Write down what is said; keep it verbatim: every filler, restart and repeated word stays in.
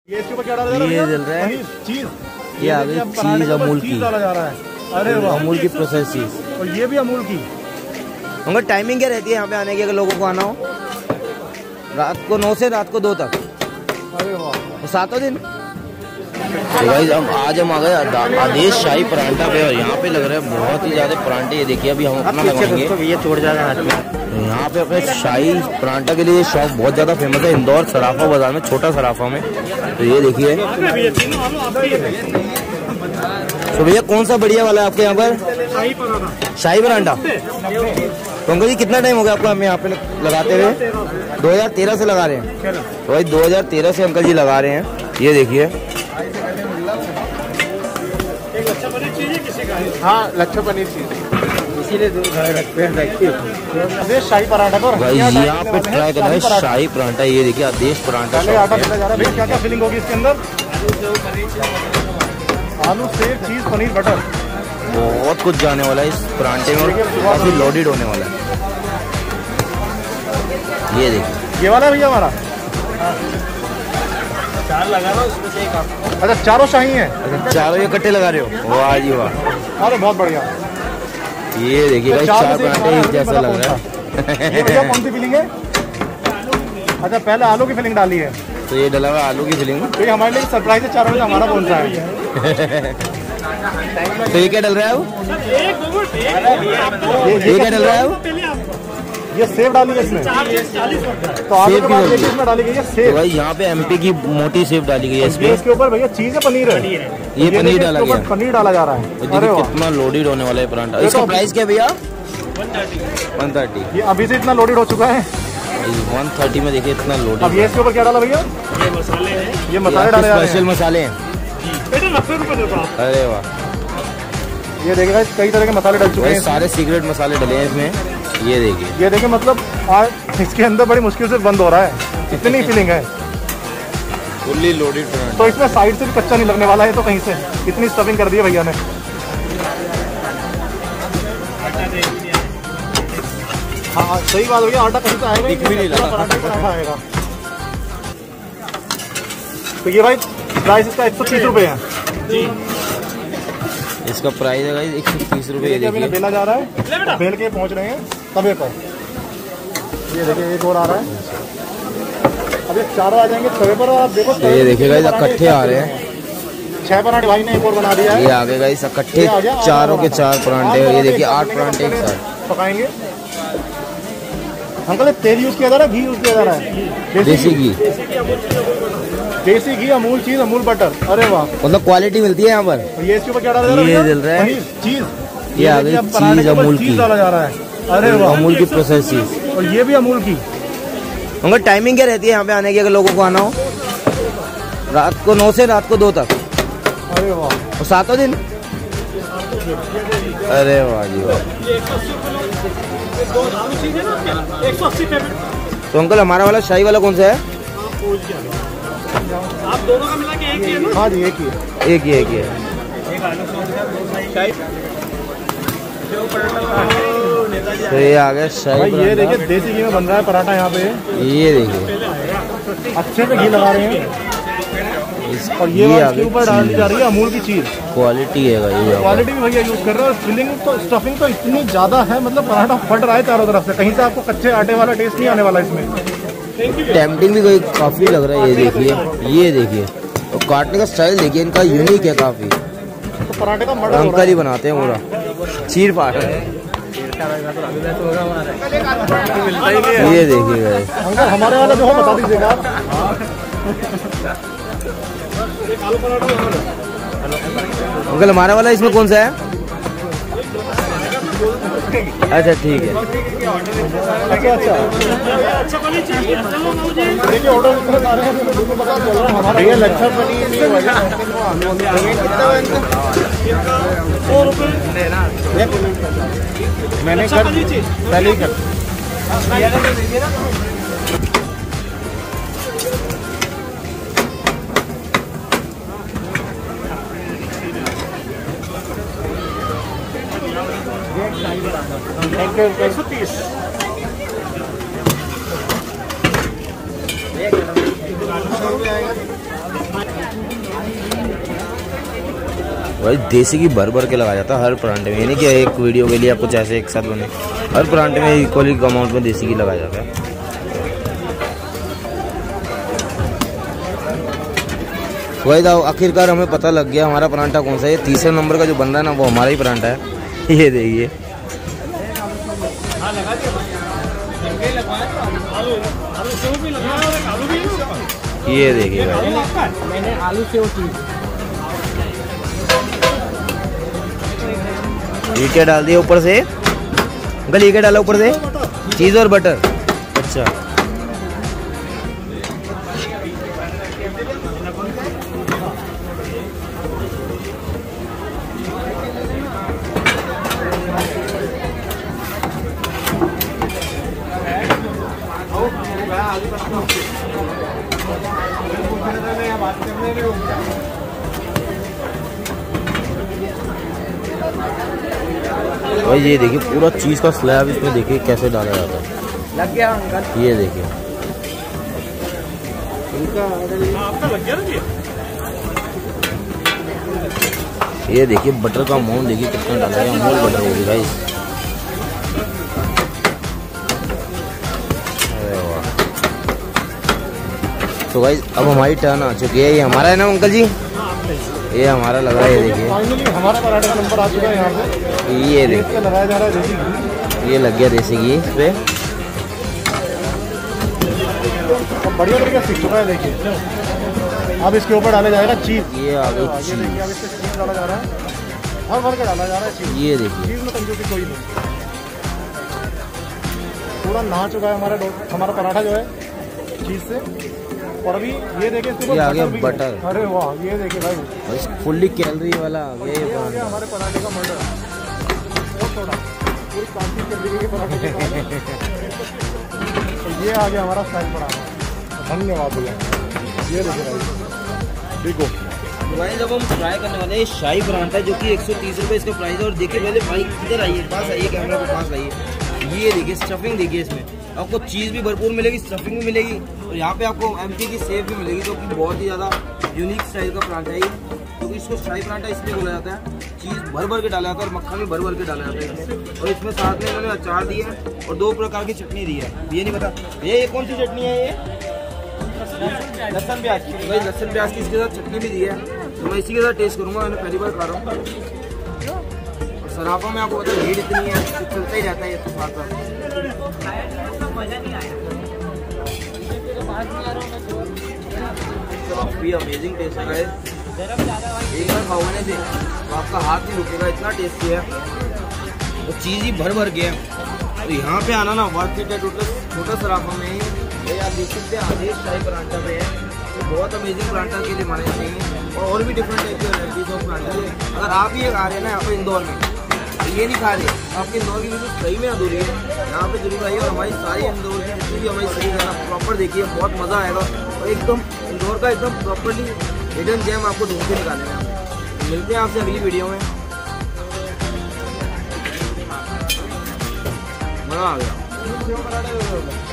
ये इसके ऊपर क्या डाला जा रहा है? ये जल रहा है चीज। ये आ गई चीज अमूल की, डाला जा रहा है। अरे वाह, अमूल की प्रोसेस चीज। और ये भी अमूल की। उनका टाइमिंग क्या रहती है यहाँ पे आने की अगर लोगों को आना हो? रात को नौ से रात को दो तक। अरे वाह, सातों दिन। तो गाइस हम आज हम आ गए आदेश शाही परांठा पे और यहाँ पे लग रहा है बहुत ही ज्यादा परांठे। ये देखिए अभी हम अपना लगाएंगे, ये छोड़ जाएगा हाथ में। यहाँ पे अपने शाही परांठा के लिए शॉप बहुत ज्यादा फेमस है इंदौर सराफा बाजार में, छोटा सराफा में। तो ये देखिए तो भैया कौन सा बढ़िया वाला है आपके यहाँ पर? शाही परांठा। शाही परांठा। तो अंकल जी कितना टाइम हो गया आपको हमें यहाँ पे लगाते हुए? दो हजार तेरह से लगा रहे हैं। तो भाई दो हजार तेरह से अंकल जी लगा रहे हैं। ये देखिए हाँ, लच्छा पनीर चीज, इसीलिए शाही पराठा को भाई यहाँ पे ट्राई करना है शाही परांठा। ये देखिए आदेश परांठा। आटा डाला जा रहा है। क्या क्या फिलिंग होगी इसके अंदर? आलू, सेव, चीज, पनीर, बटर, बहुत कुछ जाने वाला है इस परांठे में और काफी लोडेड होने वाला है। ये देखिए ये वाला है भैया हमारा। चार लगा लो उसमें से एक। अच्छा चारों शाही हैं? अच्छा चारों इकट्ठे लगा रहे हो? वाह जी वाह। अरे बहुत बढ़िया। ये देखिए भाई चार परांठे एक जैसा लग रहा है। ये भैया कौन सी फिलिंग है? अच्छा पहले आलू की फिलिंग डाली है। तो ये डला हुआ आलू की फिलिंग। तो ये हमारे लिए सरप्राइज है, चारों में हमारा कौन सा है? तो ये क्या डल रहा है? ये क्या डल रहा है? ये सेव डाली है इसमें। तो आलू के बाद इसमें डाली गई है सेव। तो भाई यहाँ पे एमपी की मोटी सेव डाली गई है इसमें। इसके ऊपर भैया चीज है, पनीर है। ये पनीर डाला गया, पनीर डाला जा रहा है। अरे कितना लोडेड होने वाला है परांठा। इसका प्राइस क्या है भैया? One thirty. ये अभी से इतना लोडेड हो चुका है। वन थर्टी में देखिए इतना लोडेड। अब ये इसके ऊपर क्या डाला भैया? ये मसाले हैं। ये मसाले डाले जा रहे हैं, स्पेशल मसाले हैं। अरे वाह, ये देखिएगा कई तरह के मसाले डल चुके हैं। सारे सीक्रेट मसाले डले हैं इसमें। ये देखिए ये देखिए मतलब आज इसके अंदर बड़ी मुश्किल से बंद हो रहा है, इतनी फीलिंग है। फुल्ली लोडेड परांठा। तो इसमें साइड से भी कच्चा नहीं लगने वाला है तो कहीं से, इतनी स्टफिंग कर दी है भैया ने। हाँ सही बात भैया, आटा कहीं से आएगा दिख भी नहीं लगा। पराठा पराठा आएगा। तो ये भाई प्राइस इसका एक सौ तीस रुपये है जी। इसका प्राइस है भाई एक सौ तीस रुपये। ये देखिए बेला जा रहा है, बेल के पहुंच रहे हैं तवे पर। ये देखिए एक और आ रहा है। अब ये चारों आ जाएंगे तवे पर और आप देखो। ये देखिएगा इकट्ठे आ रहे हैं। छह पराठे भाई ने एक और बना दिया है। ये आगे गाइस इकट्ठे चारों के चार परांठे। ये देखिए आठ परांठे एक साथ पकाएंगे। अंकल तेल यूज किया जा रहा है, घी यूज किया जा रहा है? देसी घी। देसी घी, अमूल चीज, अमूल बटर। अरे वाह, मतलब क्वालिटी मिलती है यहाँ पर। ये इसके ऊपर क्या डाला जा रहा है? ये जल रहा है चीज। ये आ गई चीज अमूल की, डाला जा रहा है। अरे वाह, अमूल की प्रोसेस चीज। और ये भी अमूल की। उनका टाइमिंग क्या रहती है यहाँ पे आने की अगर लोगों को आना हो? रात को नौ से रात को दो तक। अरे वाह, और सातों दिन। अरे वाह जी वाह। तो अंकल हमारा वाला शाही वाला कौन सा है? आप दोनों का मिला के एक ही है ना? हाँ जी एक ही है। एक ही एक ही है। तो ये आ गया शाही। ये देखिए देसी घी में बन रहा है पराठा यहाँ पे। ये देखिए अच्छे से घी लगा रहे हैं। और ये इसके ऊपर डाली जा रही है अमूल की चीज। क्वालिटी है भाई, क्वालिटी भी भैया यूज कर रहे हैं। और फिलिंग तो स्टफिंग तो इतनी ज्यादा है, मतलब पराठा फट रहा है चारों तरफ से। कहीं से आपको कच्चे आटे वाला टेस्ट नहीं आने वाला इसमें। टेम्पटिंग भी कोई काफी लग रहा है। ये देखिए ये देखिए और काटने का स्टाइल देखिए इनका यूनिक है काफी। तो पराठे का मर्डर अंकल ही बनाते हैं पूरा चीर पाट। ये देखिए अंकल हमारे वाला जो है बता दीजिएगा आप। अंकल हमारा वाला इसमें कौन सा है? अच्छा ठीक है। अच्छा अच्छा देखिए ऑर्डर इतने सारे हैं, पता चल रहा है हमारा ये लच्छा पनीर सौ रुपये मैंने कर पहले ही कर। एक सौ तीस भाई देसी घी भर भर के लगाया जाता है हर परांठे में, ये नहीं कि एक वीडियो के लिए आप कुछ ऐसे एक साथ बने, हर परांठे में इक्वली अमाउंट में देसी घी लगाया जाता है। वही था, आखिरकार हमें पता लग गया हमारा परांठा कौन सा है। तीसरे नंबर का जो बन रहा है ना वो हमारा ही परांठा है। ये देखिए, ये देखिए भाई, मैंने आलू से ये क्या डाल दिया ऊपर से अंकल, ये क्या डाला ऊपर से? चीज़ और बटर। अच्छा, भाई ये देखिए पूरा चीज़ का स्लैब इसमें देखिए कैसे डाला जाता है। लग गया अंकल, ये देखिए, ये देखिए बटर का अमाउंट देखिए कितना डाला है, अमूल बटर होगी भाई। अरे वाह, तो भाई अब हमारी टर्न आ चुकी है। ये हमारा है ना अंकल जी, ये हमारा लग रहा है। ये देखिए फाइनली हमारा पराठे का नंबर आ चुका है यहाँ पे। ये देखिए लगाया जा रहा है देसी घी, ये लग गया देसी घी इस पे। अब बढ़िया तरीके से सीख चुका है। देखिए अब इसके ऊपर डाला जाएगा चीज। ये आ गई ये चीज, देखिए अब इसमें चीज डाला जा रहा है, भर भर के डाला जा रहा है चीज। ये देखिए चीज में कंजूसी कोई नहीं, पूरा नहा चुका है हमारा डो- हमारा पराठा जो है चीज से। और अभी ये देखिए इसके ये आ गया भी है। बटर। अरे वाह, ये देखिए भाई, फुल्ली कैलोरी वाला आ गया ये ये हो गया पराठा। हमारे पराठे का मर्डर। और थोड़ा पूरी क्रांति कर दी पराठे के तो ये आ गया हमारा स्टाइल पराठा। धन्यवाद भैया। ये देखिए भाई, देखो भाई जब हम ट्राई करने वाले हैं शाही पराठा जो कि एक सौ तीस रुपये इसका प्राइस है। और देखिए पहले भाई इधर आइए, पास आइए, कैमरा के पास आइए। ये देखिए स्टफिंग देखिए, इसमें आपको चीज़ भी भरपूर मिलेगी, स्टफिंग भी मिलेगी, और यहाँ पे आपको एमपी की सेव भी मिलेगी जो कि बहुत ही ज़्यादा यूनिक स्टाइल का पराठा है। क्योंकि इसको शाही पराठा इसलिए बोला जाता है, चीज़ भर भर के डाला जाता है और मक्खन भी भर भर के डाला जाता है इसमें। और इसमें साथ में इन्होंने अचार दिया है और दो प्रकार की चटनी दी है। ये नहीं पता ये, ये कौन सी चटनी है? ये लहसुन प्याज की। भाई लहसुन प्याज की इसके साथ चटनी भी दी है, तो मैं इसी के साथ टेस्ट करूँगा। मैंने पहली बार खा रहा हूँ। और सराफा में आपको पता है भीड़ इतनी है, तो चलता ही रहता है ये तो साथ साथ। काफी अमेजिंग टेस्ट है। एक बार खाओगे से तो आपका हाथ नहीं रुकेगा, इतना टेस्टी है। तो चीज़ ही भर भर गया। तो यहाँ पे आना ना वर्थ इट है। टोटल छोटा सराफा में ही ये आप देख सकते हैं आदेश शाही पराठा पे है। तो बहुत अमेजिंग पराठा के लिए माने चाहिए। और और भी डिफरेंट टाइप की वेराइटीज ऑफ पराठा। अगर आप ये खा रहे हैं ना यहाँ पे इंदौर में, तो ये नहीं खा रहे, आपके इंदौर की बिल्कुल सही में अधूरी है। यहाँ पे जरूर आइए और हमारी सारी इंदौर की जितनी भी हमारी सही है प्रॉपर देखिए, बहुत मज़ा आएगा। और एकदम इंदौर का एकदम प्रॉपरली हिडन जेम आपको ढूंढ के निकाले हैं। मिलते हैं आपसे अगली वीडियो में। मज़ा आ गया।